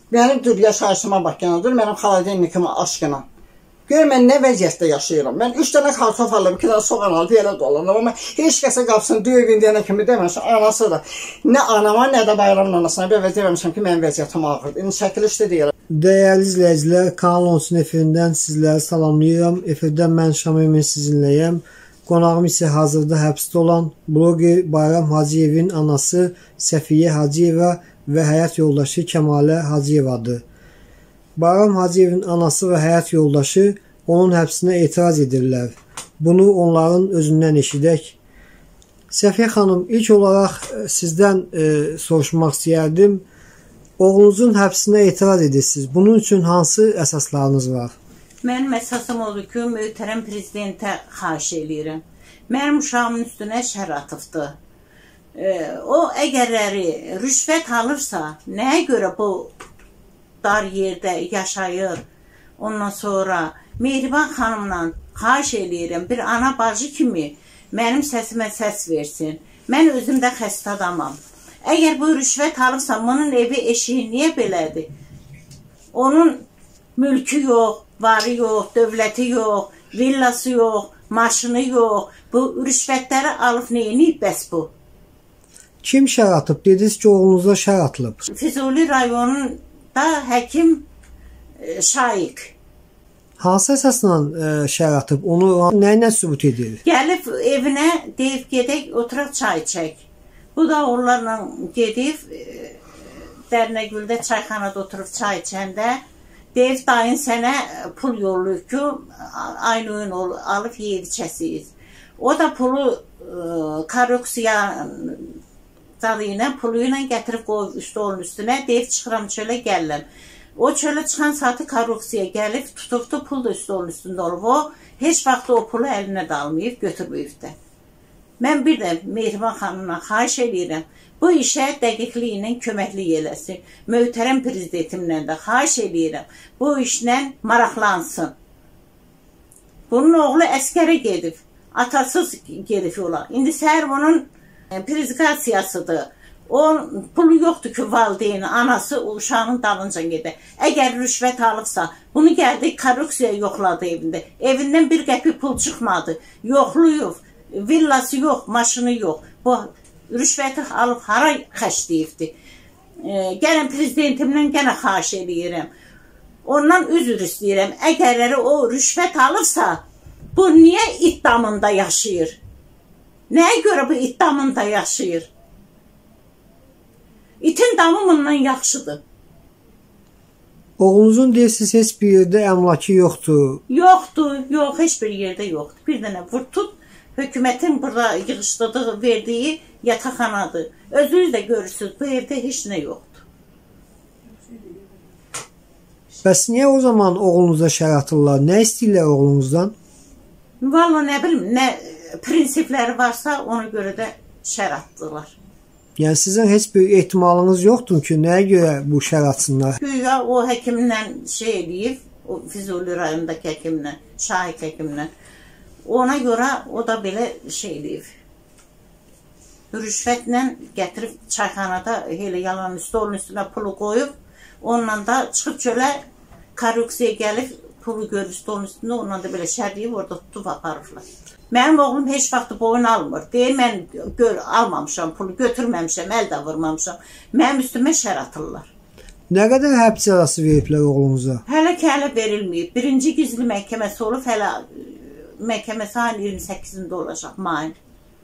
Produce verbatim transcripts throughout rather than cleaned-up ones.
Mənim dur yaşayışıma bax yana, dur mənim xaladenlikimə aşkına. Gör mən nə vəziyyətdə yaşayıram. Mən üç dənə kartof alıb, iki dənə soğan alıb, elə dolanım. Amma heç kəsə qapsın, döyün deyənə kimi deməmişəm. Anası da. Nə anama, nə də bayramın anasına belə deməmişəm ki, mənim vəziyyətim ağırdır. İndi çəkilişdə deyirəm. Dəyərli izləyicilər, Kanal on üçün efirindən sizləri salamlayıram. Efirdən mən Şamimin sizinləyəm. Qonağım isə hazırda həbsdə olan bloger Bayram Hacıyevin anası Səfiyyə Hacıyeva və həyat yoldaşı Kəmalə Hacıyevadır. Bayram Hacıyevin anası və həyat yoldaşı onun həbsinə etiraz edirlər. Bunu onların özündən eşidək. Səfiyyə xanım, ilk olaraq sizdən e, soruşmaq istəyərdim. Oğlunuzun həbsinə etiraz edirsiniz. Bunun üçün hansı əsaslarınız var? Mənim əsasım odur ki, möhtərəm prezidentə xahiş edirəm. Mənim uşağımın üstünə şər atıbdır. E, o əgərləri rüşvət alırsa, nəyə görə bu dar yerdə yaşayır? Ondan sonra Mehriban xanımla xahiş edirəm, bir ana bacı kimi mənim səsimə səs versin. Mən özüm də xəstə adamam. Əgər bu rüşvət alıbsa, bunun evi eşiği niyə belədir? Onun mülkü yox, varı yox, dövləti yox, villası yox, maşını yox. Bu rüşvətləri alıb neyini bəs bu? Kim şər atıb? Dediniz ki, oğlunuzda şər atılıb. Füzuli rayonunda həkim e, Şaiq. Hansı əsasla e, şər atıb? Onu nə ilə sübut edir? Gəlib evinə deyib gedək, oturaq çay çək. Bu da onlarla gedib e, Dərnəgüldə çayxanada oturub çay içəndə deyib dayın sənə pul yollayıb ki, aynı oyun alıb yeyib içəsiyiz. O da pulu e, korruksiya zadı ilə, pulu ilə gətirib qoyub stolun üstünə, deyib çıxıram çölə gəlirəm. O çölə çıxan saatı korruksiya gəlib, tutubdu, pul da stolun üstündə olub. O, heç vaxt o pulu əlinə də almayıb, götürməyib də. Mən bir də Mehriban xanımla xahiş edirəm, bu işə dəqiqliyi ilə köməklik eləsin. Möhtərəm prezidentimlə də xahiş edirəm, bu işlə maraqlansın. Bunun oğlu əskərə gedib, atasız gedib yola. İndi səhər bunun prezidentiyasıdır. O pulu yoxdur ki, valideynin, anası uşağının dalınca gedir. Əgər rüşvət alıbsa, bunu gəldi, korruksiya yoxladı evində. Evindən bir qəpi pul çıxmadı. Yoxluyub, villası yox, maşını yox. Bu rüşvəti alıb hara xərcləyibdi. E, gələn prezidentimdən gənə xahiş edirəm. Ondan üzr istəyirəm. Əgərləri o rüşvət alıbsa, bu niyə iddiamında yaşayır? Nəyə görə bu iddiamında yaşayır? İtin damı bundan yaxşıdır. Oğlunuzun deyirsiniz, heç bir yerdə əmlakı yoxdur. Yoxdur, yox, heç bir yerdə yoxdur. Bir dənə vur tut, hökumətin burada yığışdırdığı, verdiyi yataqxanadır. Özünüz də görürsünüz, bu evdə heç nə yoxdur. Bəs niyə o zaman oğlunuza şər atırlar? Nə istəyirlər oğlunuzdan? Vallahi nə bilim, nə prinsipləri varsa ona görə də şər atdılar. Yəni sizin heç bir ehtimalınız yoxdur ki, nəyə görə bu şər atsınlar? Güya o həkimlə şey eləyib, o Füzuli rayonundakı həkimlə, Şahik həkimlə. Ona görə o da belə şey eləyib. Rüşvətlə gətirib çayxanada elə yalan stolun üstünə pulu qoyub, onunla da çıxıb çölə korruksiya gəlib, pulu görür stolun üstündə, onunla da belə şərləyib, orada tutub aparırlar. Mənim oğlum heç vaxt boyun almır. Deyir, mən gör, almamışam, pulu götürməmişəm, əl də vurmamışam. Mənim üstümə şər atırlar. Nə qədər həbs cəzası veriblər oğlunuza? Hələ ki, hələ verilməyib. Birinci gizli məhkəməsi olub, hələ məhkəməsi ayın iyirmi səkkizində olacaq, mayın.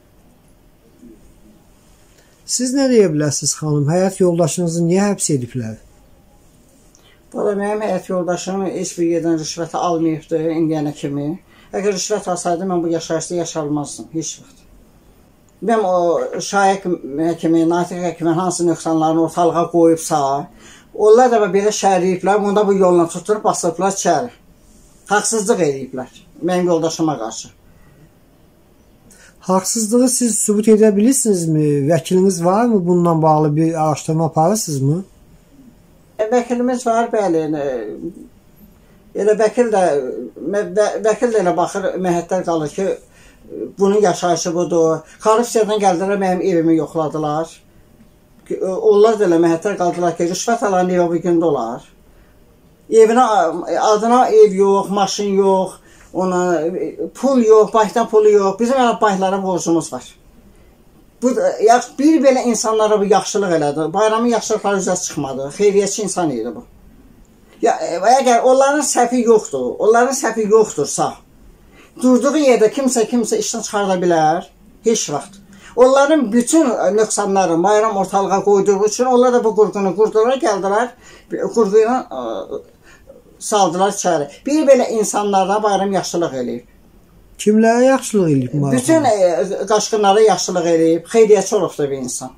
Siz nə deyə bilərsiniz xanım? Həyat yoldaşınızı niyə həbs ediblər? Valla mənim həyat yoldaşım heç bir yerdən rüşvəti almayıbdır, indiyənə kimi. Əgər rüşvət alsaydı, mən bu yaşayışda yaşalmazdım, heç vaxt. Mən o şahik həkimi, natiq həkimin hansı nöqsanlarını ortalığa qoyubsa, onlar da belə şərləyiblər, bunda bu yolla tuturub basıblar içəri. Haqsızlıq ediblər mənim yoldaşıma qarşı. Haqsızlığı siz sübut edə bilirsinizmi? Vəkiliniz var mı? Bununla bağlı bir araşdırma aparırsınızmı? E, vəkilimiz var, bəli. Elə vəkil də, vəkil də elə baxır, məhətlər qalır ki, bunun yaşayışı budur. Korruksiyadan gəldilər, mənim evimi yoxladılar. onlar da elə məhətlər qaldılar ki, rüşvət alan evə bu gündə olar. Evinə, adına ev yox, maşın yox, ona pul yox, bankdan pulu yox. Bizim elə banklara borcumuz var. Bu, bir belə insanlara bu yaxşılıq elədi. Bayramın yaxşılıqları üzə çıxmadı. Xeyriyyətçi insan idi bu. Ya, əgər onların səhvi yoxdur, onların səhvi yoxdursa, durduğu yerdə kimsə kimsə işdən çıxarda bilər, heç vaxt. Onların bütün nöqsanları bayram ortalığa qoyduğu üçün onlar da bu qurğunu qurdular, gəldilər, qurğuyla saldılar içəri. Bir belə insanlarla bayram yaxşılıq eləyib. Kimlərə yaxşılıq eləyib bayram? Bütün e, qaçqınlara yaxşılıq eləyib, xeyriyyətçi olubdur bir insan.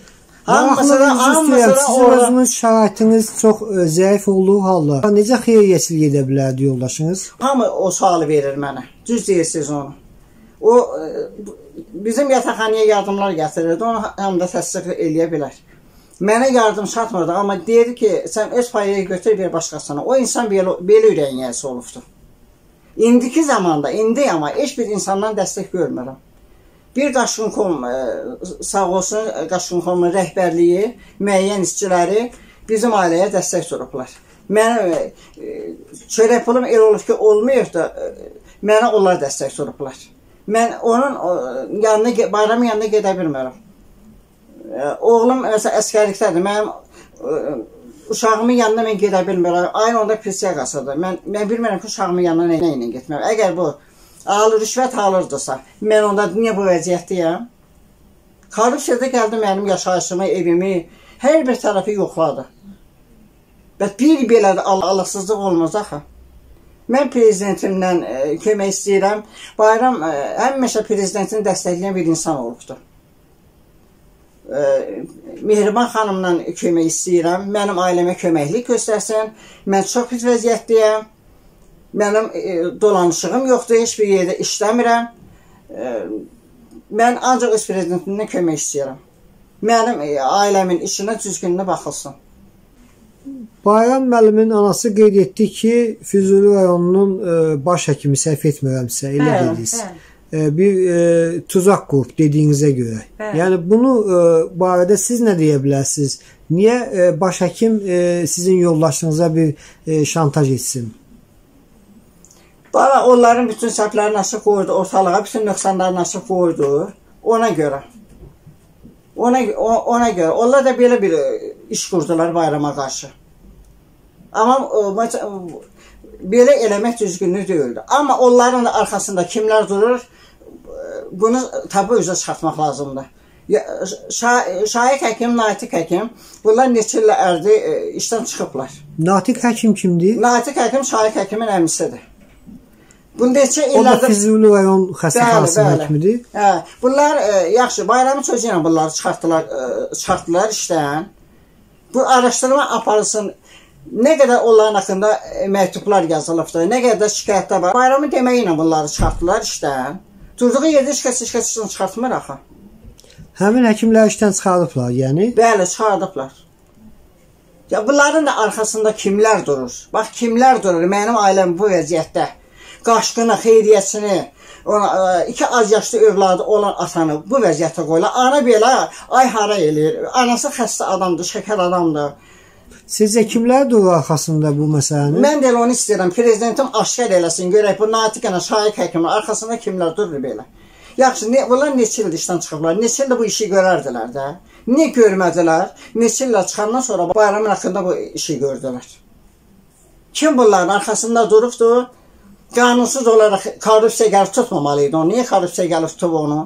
Sizin özünüz şəraitiniz çox zəif olduğu halda necə xeyriyyəçilik edə bilərdi yoldaşınız? Hamı o sualı verir mənə. Düz deyirsiniz onu. O bizim yataqxanaya yardımlar gətirirdi. Onu həm də təsdiq eləyə bilər. Mənə yardım çatmırdı, amma deyirdi ki, sən öz payını götür bir başqasına. O insan belə, belə ürəyin yiyəsi olubdur. İndiki zamanda, indi amma heç bir insandan dəstək görmürəm. Bir Qaşqınkom, sağ olsun, Qaşqınkomun rəhbərliyi, müəyyən işçiləri bizim ailəyə dəstək durublar. Mənim çörək pulum el olub ki, olmayıb da, mənə onlar dəstək durublar. Mən onun yanına, bayramın yanına gedə bilmirəm. Oğlum məsələn əskərlikdədir. Mənim uşağımın yanına mən gedə bilmirəm. Aynı onda prisiyaqasıdır. Mən, mən bilmirəm ki, uşağımın yanına nə ilə getməm. Əgər bu alır, rüşvət alırdısa, mən onda niyə bu vəziyyətdəyəm? Korrupsiyada gəldi mənim yaşayışımı, evimi, hər bir tərəfi yoxladı. Və bir belə də Allahsızlıq olmaz axı. Mən prezidentimdən e, kömək istəyirəm. Bayram e, həmişə prezidentini dəstəkləyən bir insan olubdur. E, Mehriban xanımdan kömək istəyirəm. Mənim ailəmə köməklik göstərsin. Mən çox pis vəziyyətdəyəm. Mənim e, dolanışığım yoxdur, heç bir yerdə işləmirəm. E, mən ancaq öz prezidentimdən kömək istəyirəm. Mənim e, ailəmin işinə düzgününə baxılsın. Bayram müəllimin anası qeyd etdi ki, Füzuli rayonunun e, baş həkimi səhv etmirəmsə, elə dediniz. E, bir e, tuzaq qurub dediyinizə görə. Hə. Yəni bunu e, barədə siz nə deyə bilərsiniz? Niyə e, baş həkim e, sizin yoldaşınıza bir e, şantaj etsin? Bana onların bütün səhvlərini açıq qoydu, ortalığa bütün nöqsanlarını açıq qoydu. Ona görə. Ona, ona görə. Onlar da belə bir iş qurdular bayrama qarşı. Amma belə eləmək düzgünlük deyildi. Amma onların arxasında kimlər durur, bunu tabi üzə çıxartmaq lazımdır. Şahid həkim, Natiq həkim, bunlar neçə ilə ərdi işdən çıxıblar. Natiq həkim kimdir? Natiq həkim Şahid həkimin əmisidir. O da Füzuli rayon xəstəxanasının həkimidir. Hə, bunlar e, yaxşı, bayramın sözü ilə bunları çıxartdılar, e, çıxartdılar işdən. Bu araşdırma aparılsın. Nə qədər onların haqqında e, məktublar yazılıbdır, nə qədər şikayətlər var. Bayramın deməyi ilə bunları çıxartdılar işdən. Durduğu yerdə şikayət şikayət çıxartmır axı. Həmin həkimlər işdən çıxardıblar, yəni? Bəli, çıxardıblar. Ya bunların da arxasında kimlər durur? Bax, kimlər durur? Mənim ailəm bu vəziyyətdə. Qaşqını, xeyriyyətçini, ona, iki az yaşlı övladı olan atanı bu vəziyyətə qoyurlar. Ana belə ay hara eləyir. Anası xəstə adamdır, şəkər adamdır. Sizcə kimlər durur arxasında bu məsələni? Mən də onu istəyirəm. Prezidentim aşkar eləsin. Görək bu Natiqlə Şahid həkimin arxasında kimlər durur belə. Yaxşı, ne, bunlar neçə ildir işdən çıxıblar? Neçə ildir bu işi görərdilər də? Niyə görmədilər? Neçə illər çıxandan sonra bayramın haqqında bu işi gördülər. Kim bunların arxasında durubdur? Qanunsuz olaraq korrupsiya gəlib tutmamalıydı onu. Niyə korrupsiya gəlib tutub onu?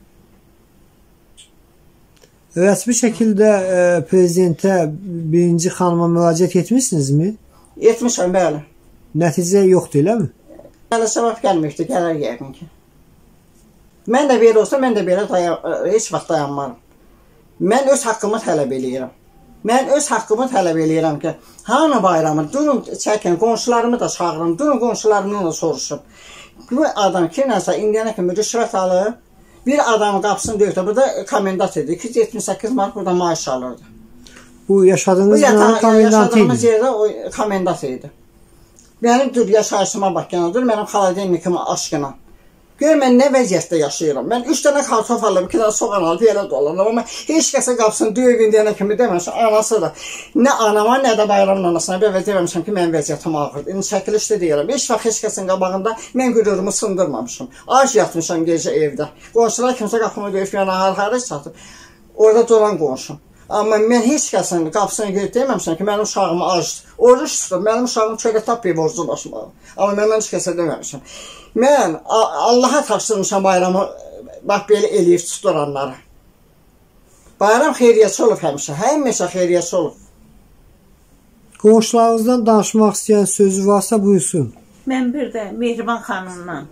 Rəsmi şəkildə e, prezidentə birinci xanıma müraciət etmişsinizmi? Etmişəm, bəli. Nəticə yoxdur, eləmi? Hələ səbəb gəlməkdir, gələr yəqin ki. Mən də belə olsa, mən də belə dayan, heç vaxt dayanmaram. Mən öz haqqımı tələb eləyirəm. Mən öz haqqımı tələb eləyirəm ki, hanı bayramı, durun çəkin, qonşularımı da çağırın, durun qonşularımdan da soruşum. Bu adam ki, nəsə, indiyənə kimi rüşvət alır, bir adamın qapısını döyürdü, burada komendant idi, iki yüz yetmiş səkkiz mark burada maaş alırdı. Bu yaşadığınız yerin komendantı idi? Yaşadığımız yerdə o komendant idi. Mənim dur yaşayışıma bax, yəni, dur mənim xaladenlikimi aşkına. Gör mən nə vəziyyətdə yaşayıram. Mən üç dənə kartof aldım, iki dənə soğan aldım, elə dolandım. Amma heç kəsə qapısını döyüb deyənə kimi deməmişəm. Anası da. Nə anama, nə də bayramın anasına belə deməmişəm ki, mənim vəziyyətim ağırdır. İndi çəkilişdə deyirəm. Heç vaxt heç kəsin qabağında mən qürurmu sındırmamışam. Ac yatmışam gecə evdə. Qonşular kimsə qapımı döyüb yana har-harı satıb. Orada duran qonşum. Amma mən heç kəsin qapısını görüb deməmişəm ki, mənim uşağım acdır. Oruç tutur, mənim uşağım çörək tapmayıb orucu başıma. Amma mən heç kəsə deməmişəm. Mən Allaha tapşırmışam bayramı, bax belə eləyib tuturanlara. Bayram xeyriyyəçi olub həmişə, həmişə xeyriyyəçi olub. Qonşularınızdan danışmaq istəyən sözü varsa buyursun. Mən bir də Mehriban xanımdan,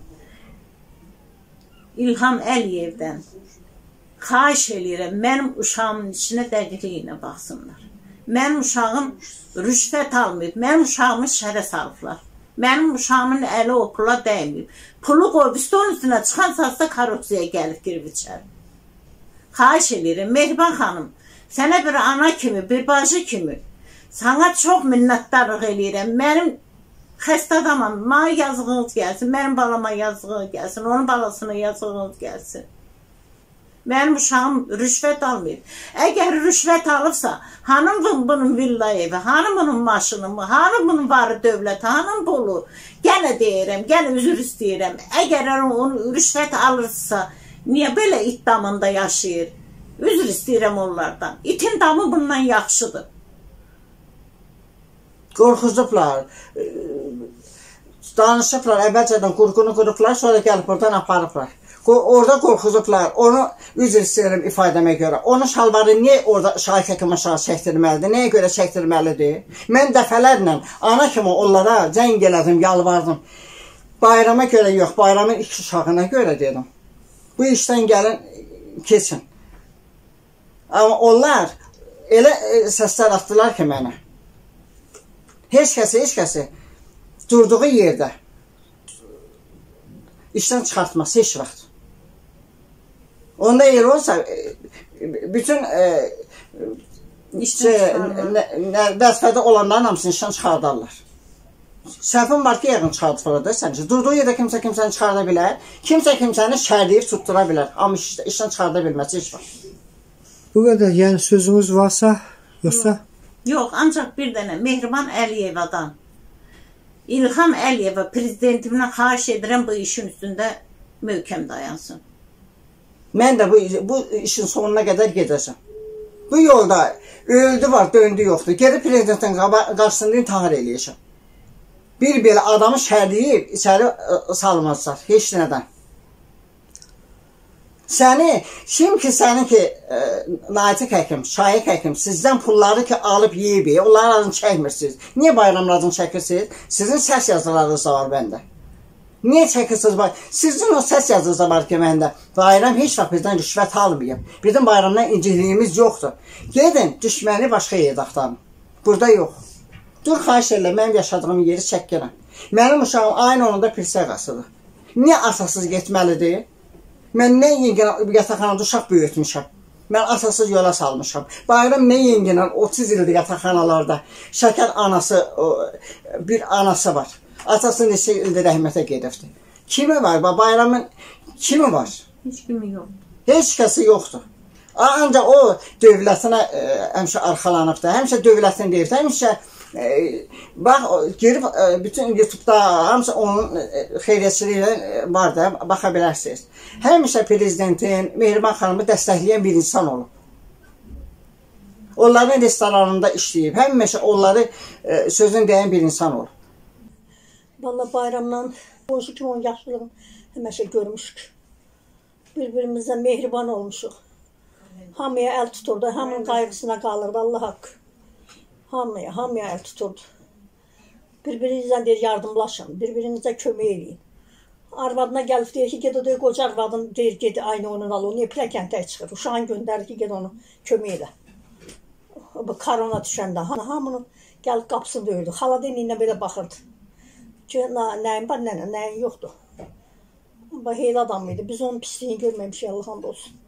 İlham Əliyevdən xahiş eləyirəm, mənim uşağımın içinə dəqiqliyinə baxsınlar. Mənim uşağım rüşvət almayıb, mənim uşağımı şərə salıblar. Mənim uşağımın əli o pula dəyməyib. Pulu qoyub stolun üstünə çıxan saatda korrupsiyaya gəlib girib içəri. Xahiş eləyirəm, Mehriban xanım, sənə bir ana kimi, bir bacı kimi, sana çox minnətdarlıq eləyirəm. Mənim xəstə adamam, mənə yazığınız gəlsin, mənim balama yazığınız gəlsin, onun balasına yazığınız gəlsin. Mənim uşağım rüşvət almayıb. Əgər rüşvət alıbsa, hanım bunun villa evi, hanım bunun maşını mı, hanım bunun varı dövləti, hanım pulu? Gənə deyirəm, gənə üzr istəyirəm. Əgər onu rüşvət alırsa, niyə belə it damında yaşayır? Üzr istəyirəm onlardan. İtin damı bundan yaxşıdır. Qorxuzublar, danışıblar, əvvəlcədən qurğunu qurublar, sonra gəlib buradan aparıblar. Orada qorxuzublar, onu üzr istəyirəm ifadəmə görə. Onun şalvarı niyə orada şahid həkimə aşağı çəkdirməlidir, nəyə görə çəkdirməlidir? Mən dəfələrlə ana kimi onlara cəng elədim, yalvardım. Bayrama görə yox, bayramın iki uşağına görə dedim. Bu işdən gəlin, keçin. Amma onlar elə səslər atdılar ki mənə. Heç kəsi, heç kəsi durduğu yerdə işdən çıxartması heç vaxt. Onda yer olsa, bütün vəzifədə olanların hamısını işdən çıxardarlar. Səhvin var ki, yəqin çıxardıfırlar da səncə. Durduğu yerdə kimsə kimsəni çıxarda bilər, kimsə kimsəni şərləyib tutdura bilər. Amma işdən çıxarda bilməsi heç var. Bu qədər, yəni sözümüz varsa, yoxsa? Yox, ancaq bir dənə Mehriban Əliyevadan, İlham Əliyeva prezidentimdən xahiş edirəm bu işin üstündə möhkəm dayansın. Mən də bu, bu işin sonuna qədər gedəcəm. Bu yolda öldü var, döndü yoxdur. Gedib prezidentin qarşısında intihar eləyəcəm. Bir belə adamı şərləyib içəri salmazlar, heç nədən. Səni, kim ki sənin ki, e, natiq həkim, şahid həkim, sizdən pulları ki alıb yeyib, onların adını çəkmirsiniz. Niyə bayramlarını çəkirsiniz? Sizin səs yazılarınız var məndə. Niyə çəkirsiniz? Sizin o səs yazınız var ki məndə. Bayram heç vaxt bizdən rüşvət almayıb. Bizim bayramdan inciliyimiz yoxdur. Gedin, düşməni başqa yerdə axtarın. Burada yox. Dur, xahiş elə, mənim yaşadığım yeri çəkirəm. Mənim uşağım ayın onunda pilsə qasıdır. Niyə asasız getməlidir? Mən nə yengən yataqxanada uşaq böyütmüşəm. Mən asasız yola salmışam. Bayram nə yengən otuz ildir yataqxanalarda. Şəkər anası, bir anası var. Atası neçə ildir rəhmətə gedibdir. Kimi var? Bayramın kimi var? Heç kimi yox. Heç kəsi yoxdur. Ancaq o dövlətinə həmişə arxalanıbdır. Həmişə dövlətin deyir. Həmişə bax, girib bütün YouTube'da hamısı onun xeyriyyəçiliyi var da, baxa bilərsiniz. Həmişə prezidentin, Mehriban xanımı dəstəkləyən bir insan olub. Onların restoranında işləyib, həmişə onları sözün deyən bir insan olub. Vallahi bayramdan qonşu kimi on yaşlılığını həmişə görmüşük. Bir-birimizdən mehriban olmuşuq. Hamıya əl tuturdu, hamının qayğısına qalırdı, Allah haqqı. Hamıya, hamıya əl tuturdu. Bir-birinizdən deyir, yardımlaşın, bir-birinizə kömək eləyin. Arvadına gəlib deyir ki, ged o deyir, qoca arvadın deyir, ged aynı onun al, o niyə pilləkəntə çıxır? Uşağın göndərir ki, ged onu kömək elə. Bu karona düşəndə hamının gəlib qapısını döyürdü. Xala deyinlə belə baxırdı. Ki, nəyin var, nəyin yoxdur. Heyl adam idi, biz onun pisliyini görməmişik, Allah hamd olsun.